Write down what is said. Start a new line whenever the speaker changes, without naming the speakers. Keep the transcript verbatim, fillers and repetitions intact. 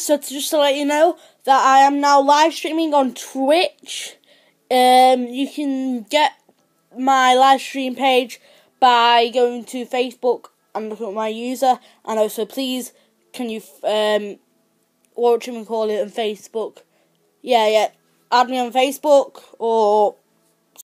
so to just to let you know that I am now live streaming on Twitch. Um, you can get my live stream page by going to Facebook and looking at my user, and also please can you um watch him and call it on Facebook. Yeah, yeah. Add me on Facebook or